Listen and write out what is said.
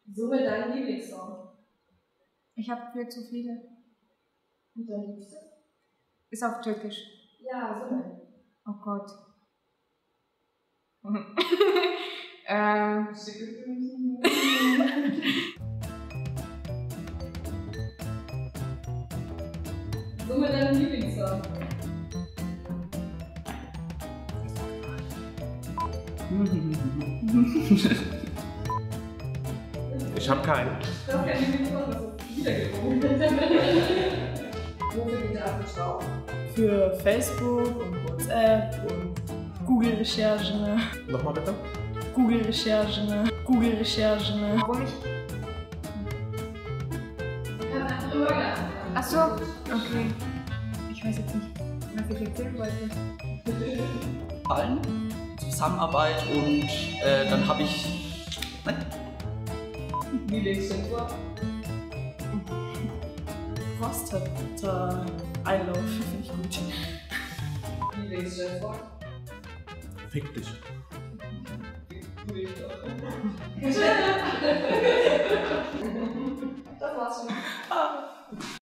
Summe deinen Lieblingssong. Ich habe viel zu viele. Und dein Liebste? Ist auf Türkisch. Ja, summe. Oh Gott. Summe deinen Lieblingssong. Ich habe keinen. Du hast keinen Lieblingssong, das ist wiedergekommen. Wofür geht der Apfel Staub? Für Facebook und WhatsApp und Google-Recherchen. Nochmal bitte? Google-Recherchen. Google-Recherchen. Warum ich. Ich habe einfach drüber gedacht. Ach so, okay. Ich weiß jetzt nicht, was ich erzählen wollte. Fallen, Zusammenarbeit und dann habe ich. Lieblingsschimpfwort. Prostata Einlauf finde ich gut. Lieblingsschimpfwort. Fick dich. Du dich doch.